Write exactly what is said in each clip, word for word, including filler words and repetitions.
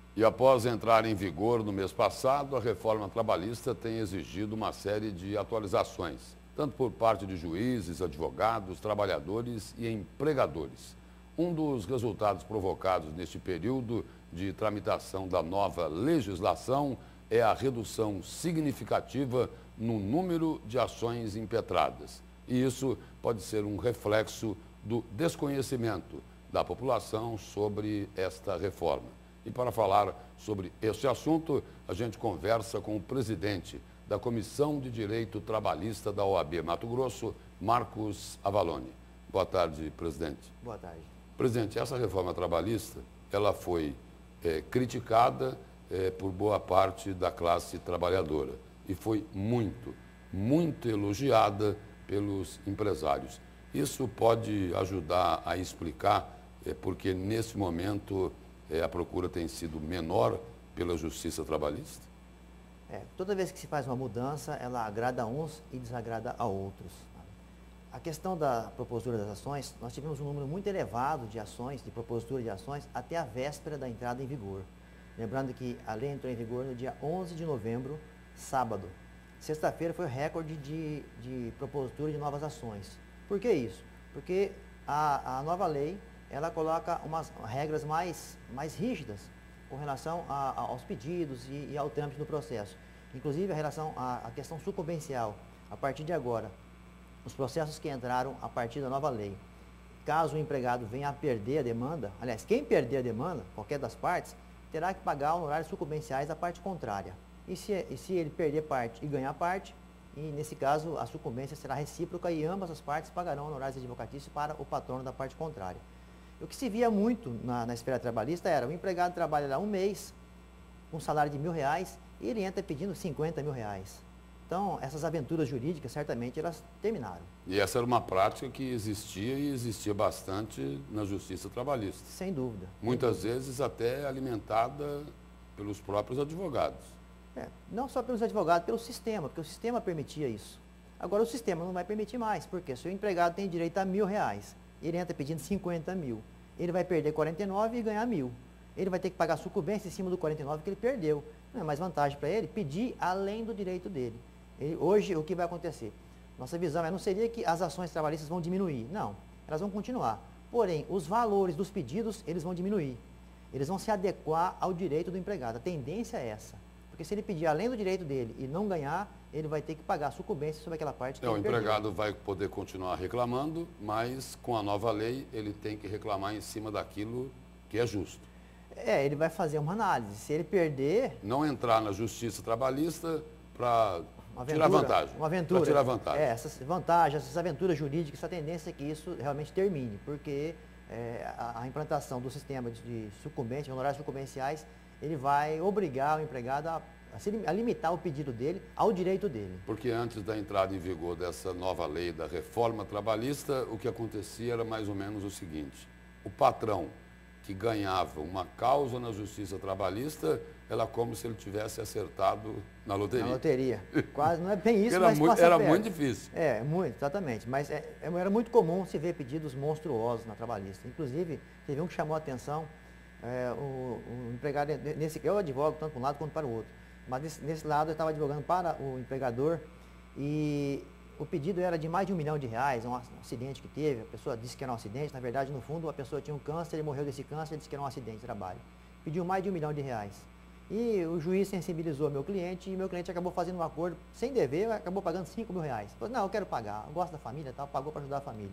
E após entrar em vigor no mês passado, a reforma trabalhista tem exigido uma série de atualizações, tanto por parte de juízes, advogados, trabalhadores e empregadores. Um dos resultados provocados neste período de tramitação da nova legislação é a redução significativa no número de ações impetradas. E isso pode ser um reflexo do desconhecimento da população sobre esta reforma. E para falar sobre este assunto, a gente conversa com o presidente da Comissão de Direito Trabalhista da O A B Mato Grosso, Marcos Avalone. Boa tarde, presidente. Boa tarde. Presidente, essa reforma trabalhista, ela foi é, criticada é, por boa parte da classe trabalhadora e foi muito, muito elogiada pelos empresários. Isso pode ajudar a explicar é, porque nesse momento é, a procura tem sido menor pela justiça trabalhista? É, toda vez que se faz uma mudança, ela agrada a uns e desagrada a outros. A questão da propositura das ações, nós tivemos um número muito elevado de ações, de propositura de ações, até a véspera da entrada em vigor. Lembrando que a lei entrou em vigor no dia onze de novembro, sábado. Sexta-feira foi o recorde de, de propositura de novas ações. Por que isso? Porque a, a nova lei, ela coloca umas regras mais, mais rígidas com relação a, a, aos pedidos e, e ao trâmite do processo. Inclusive, a relação à, à questão sucumbencial. A partir de agora, os processos que entraram a partir da nova lei, caso o empregado venha a perder a demanda, aliás, quem perder a demanda, qualquer das partes, terá que pagar honorários sucumbenciais da parte contrária. E se, e se ele perder parte e ganhar parte, e nesse caso a sucumbência será recíproca e ambas as partes pagarão honorários advocatícios para o patrono da parte contrária. O que se via muito na, na esfera trabalhista era o empregado trabalha lá um mês, com um salário de mil reais, e ele entra pedindo cinquenta mil reais. Então, essas aventuras jurídicas, certamente, elas terminaram. E essa era uma prática que existia e existia bastante na justiça trabalhista. Sem dúvida. Muitas sem dúvida. vezes até alimentada pelos próprios advogados. É, não só pelos advogados, pelo sistema, porque o sistema permitia isso. Agora, o sistema não vai permitir mais, porque se o empregado tem direito a mil reais, ele entra pedindo cinquenta mil, ele vai perder quarenta e nove e ganhar mil. Ele vai ter que pagar sucumbência em cima do quarenta e nove que ele perdeu. Não é mais vantagem para ele pedir além do direito dele. Ele, hoje, o que vai acontecer? Nossa visão é, não seria que as ações trabalhistas vão diminuir. Não, elas vão continuar. Porém, os valores dos pedidos, eles vão diminuir. Eles vão se adequar ao direito do empregado. A tendência é essa. Porque se ele pedir além do direito dele e não ganhar, ele vai ter que pagar a sucumbência sobre aquela parte que é, ele o empregado perdeu. vai poder continuar reclamando, mas com a nova lei ele tem que reclamar em cima daquilo que é justo. É, ele vai fazer uma análise. Se ele perder... Não entrar na justiça trabalhista para Uma tirar vantagem. Uma aventura. Para tirar vantagem. É, essas vantagens, essas aventuras jurídicas, essa tendência é que isso realmente termine, porque é, a, a implantação do sistema de, de sucumbentes, honorários sucumbenciais, ele vai obrigar o empregado a, a, se, a limitar o pedido dele ao direito dele. Porque antes da entrada em vigor dessa nova lei da reforma trabalhista, o que acontecia era mais ou menos o seguinte: o patrão que ganhava uma causa na justiça trabalhista, era como se ele tivesse acertado na loteria. Na loteria. Quase, não é bem isso, era mas muito, passa Era perto. muito difícil. É, muito, exatamente. Mas é, era muito comum se ver pedidos monstruosos na trabalhista. Inclusive, teve um que chamou a atenção, é, o, o empregado, nesse, eu advogo tanto para um lado quanto para o outro, mas nesse, nesse lado eu estava advogando para o empregador e o pedido era de mais de um milhão de reais, um acidente que teve, a pessoa disse que era um acidente, na verdade, no fundo, a pessoa tinha um câncer, ele morreu desse câncer, ele disse que era um acidente de trabalho. Pediu mais de um milhão de reais. E o juiz sensibilizou meu cliente e meu cliente acabou fazendo um acordo sem dever, acabou pagando cinco mil reais. Falou, não, eu quero pagar, eu gosto da família, tal, pagou para ajudar a família.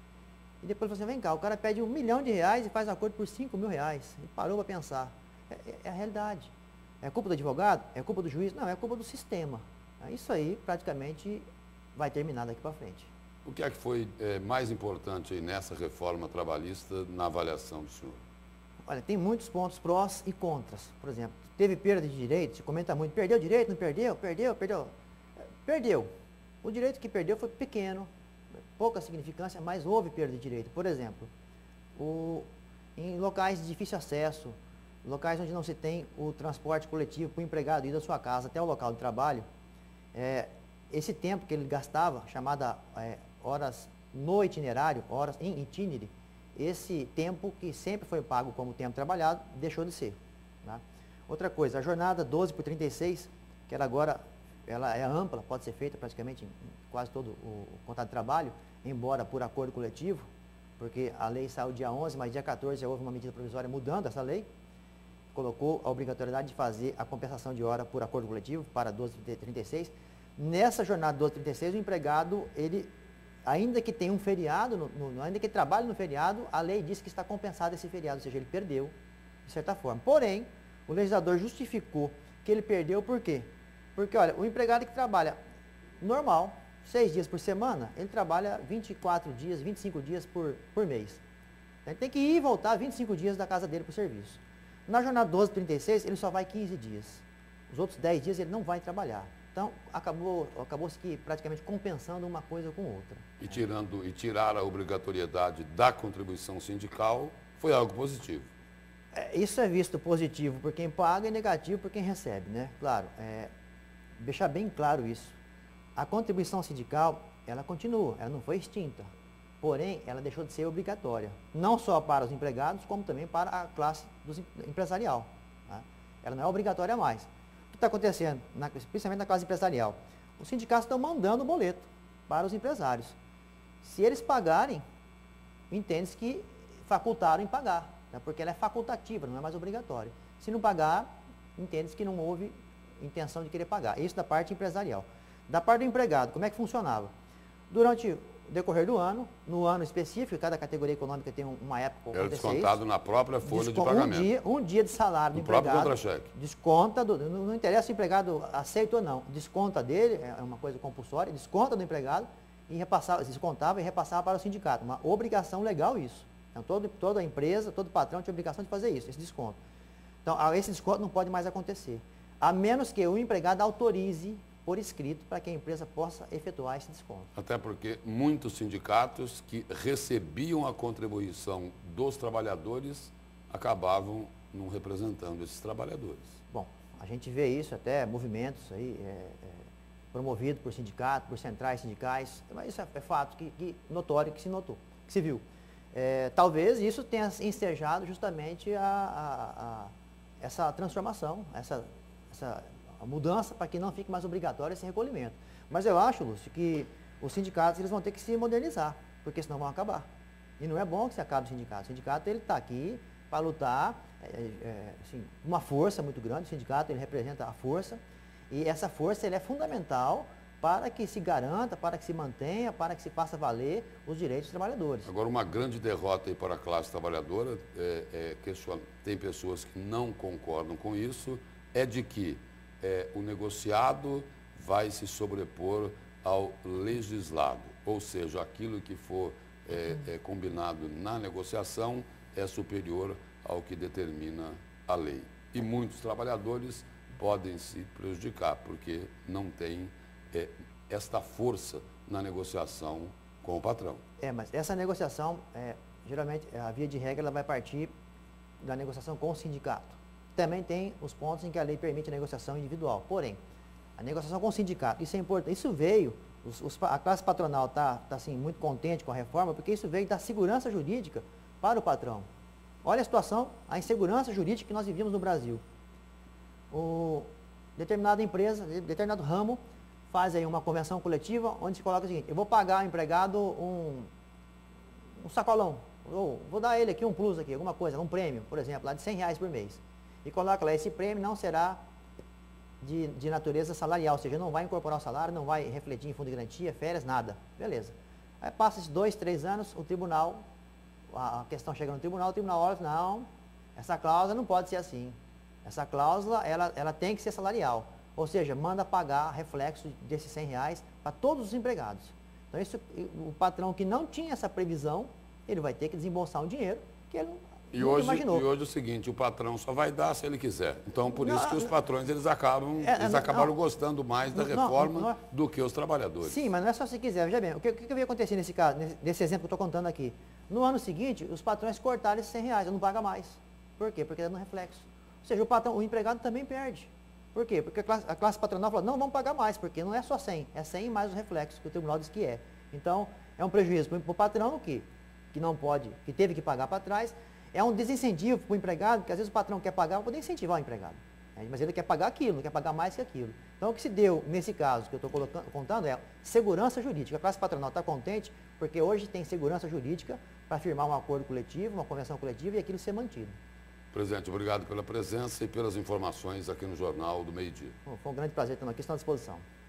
E depois falou assim, vem cá, o cara pede um milhão de reais e faz um acordo por cinco mil reais. E parou para pensar. É, é, é a realidade. É culpa do advogado? É culpa do juiz? Não, é culpa do sistema. Isso aí praticamente vai terminar daqui para frente. O que é que foi é, mais importante aí nessa reforma trabalhista na avaliação do senhor? Olha, tem muitos pontos prós e contras. Por exemplo, teve perda de direito, se comenta muito, perdeu direito, não perdeu? Perdeu, perdeu. Perdeu. O direito que perdeu foi pequeno, pouca significância, mas houve perda de direito. Por exemplo, o, em locais de difícil acesso, locais onde não se tem o transporte coletivo para o empregado ir da sua casa até o local de trabalho, é, esse tempo que ele gastava, chamada é, horas no itinerário, horas em itinere, esse tempo que sempre foi pago como tempo trabalhado, deixou de ser. Né? Outra coisa, a jornada doze por trinta e seis, que ela agora ela é ampla, pode ser feita praticamente em quase todo o contrato de trabalho, embora por acordo coletivo, porque a lei saiu dia onze, mas dia quatorze já houve uma medida provisória mudando essa lei, colocou a obrigatoriedade de fazer a compensação de hora por acordo coletivo para doze por trinta e seis. Nessa jornada doze por trinta e seis, o empregado, ele, ainda que tenha um feriado, no, no, ainda que trabalhe no feriado, a lei diz que está compensado esse feriado, ou seja, ele perdeu, de certa forma. Porém, o legislador justificou que ele perdeu por quê? Porque, olha, o empregado que trabalha normal, seis dias por semana, ele trabalha vinte e quatro dias, vinte e cinco dias por, por mês. Ele tem que ir e voltar vinte e cinco dias da casa dele para o serviço. Na jornada doze por trinta e seis, ele só vai quinze dias. Os outros dez dias ele não vai trabalhar. Então, acabou, acabou-se que praticamente compensando uma coisa com outra. E, tirando, e tirar a obrigatoriedade da contribuição sindical foi algo positivo. É, isso é visto positivo por quem paga e negativo por quem recebe, né? Claro, é, deixar bem claro isso. A contribuição sindical, ela continua, ela não foi extinta. Porém, ela deixou de ser obrigatória. Não só para os empregados, como também para a classe dos empresarial. Tá? Ela não é obrigatória mais. O que está acontecendo, na, principalmente na classe empresarial? Os sindicatos estão mandando o boleto para os empresários. Se eles pagarem, entende-se que facultaram em pagar, tá? Porque ela é facultativa, não é mais obrigatória. Se não pagar, entende-se que não houve intenção de querer pagar. Isso da parte empresarial. Da parte do empregado, como é que funcionava? Durante o decorrer do ano, no ano específico, cada categoria econômica tem uma época para Era descontado isso, na própria folha de pagamento. Um dia, um dia de salário do empregado. O próprio contra-cheque. Desconta, do, não, não interessa se o empregado aceita ou não, desconta dele, é uma coisa compulsória, desconta do empregado e repassava, descontava e repassava para o sindicato. Uma obrigação legal isso. Então, todo, toda empresa, todo patrão tinha obrigação de fazer isso, esse desconto. Então, esse desconto não pode mais acontecer, a menos que o empregado autorize por escrito para que a empresa possa efetuar esse desconto. Até porque muitos sindicatos que recebiam a contribuição dos trabalhadores acabavam não representando esses trabalhadores. Bom, a gente vê isso até movimentos aí, é, é, promovidos por sindicatos, por centrais sindicais, mas isso é, é fato que, que notório que se notou, que se viu. É, talvez isso tenha ensejado justamente a, a, a, essa transformação, essa, essa a mudança para que não fique mais obrigatório esse recolhimento. Mas eu acho, Lúcio, que os sindicatos eles vão ter que se modernizar, porque senão vão acabar. E não é bom que se acabe o sindicato. O sindicato está aqui para lutar, é, é, assim, uma força muito grande. O sindicato ele representa a força, e essa força ele é fundamental para que se garanta, para que se mantenha, para que se faça valer os direitos dos trabalhadores. Agora, uma grande derrota aí para a classe trabalhadora, é, é, question... tem pessoas que não concordam com isso, é de que É, o negociado vai se sobrepor ao legislado, ou seja, aquilo que for é, é, combinado na negociação é superior ao que determina a lei. E muitos trabalhadores podem se prejudicar, porque não tem é, esta força na negociação com o patrão. É, mas essa negociação, é, geralmente, a via de regra, ela vai partir da negociação com o sindicato. Também tem os pontos em que a lei permite a negociação individual. Porém, a negociação com o sindicato, isso é importante. Isso veio, os, os, a classe patronal está tá, assim, muito contente com a reforma, porque isso veio da segurança jurídica para o patrão. Olha a situação, a insegurança jurídica que nós vivíamos no Brasil. O, determinada empresa, determinado ramo, faz aí uma convenção coletiva, onde se coloca o seguinte: eu vou pagar ao empregado um, um sacolão, ou vou dar a ele aqui um plus, aqui, alguma coisa, um prêmio, por exemplo, lá de cem reais por mês. E coloca lá, esse prêmio não será de, de natureza salarial, ou seja, não vai incorporar o salário, não vai refletir em fundo de garantia, férias, nada. Beleza. Aí passa-se dois, três anos, o tribunal, a questão chega no tribunal, o tribunal olha, não, essa cláusula não pode ser assim. Essa cláusula, ela, ela tem que ser salarial. Ou seja, manda pagar reflexo desses cem reais para todos os empregados. Então, isso, o patrão que não tinha essa previsão, ele vai ter que desembolsar um dinheiro que ele não E hoje, e hoje é o seguinte, o patrão só vai dar se ele quiser. Então, por não, isso que os patrões, eles acabam, é, eles não, acabaram não, gostando mais da não, reforma não, do que os trabalhadores. Sim, mas não é só se quiser. Veja bem, o que, o que vai acontecer nesse caso, nesse, nesse exemplo que eu estou contando aqui? No ano seguinte, os patrões cortaram esses cem reais, não paga mais. Por quê? Porque é no reflexo. Ou seja, o, patrão, o empregado também perde. Por quê? Porque a classe, a classe patronal falou, não, vamos pagar mais, porque não é só cem, é cem mais os reflexos, que o tribunal diz que é. Então, é um prejuízo para o patrão que, que não pode, que teve que pagar para trás. É um desincentivo para o empregado, porque às vezes o patrão quer pagar para poder incentivar o empregado. Mas ele quer pagar aquilo, não quer pagar mais que aquilo. Então, o que se deu, nesse caso que eu estou contando, é segurança jurídica. A classe patronal está contente porque hoje tem segurança jurídica para firmar um acordo coletivo, uma convenção coletiva e aquilo ser mantido. Presidente, obrigado pela presença e pelas informações aqui no Jornal do Meio Dia. Bom, foi um grande prazer estar aqui, estou à disposição.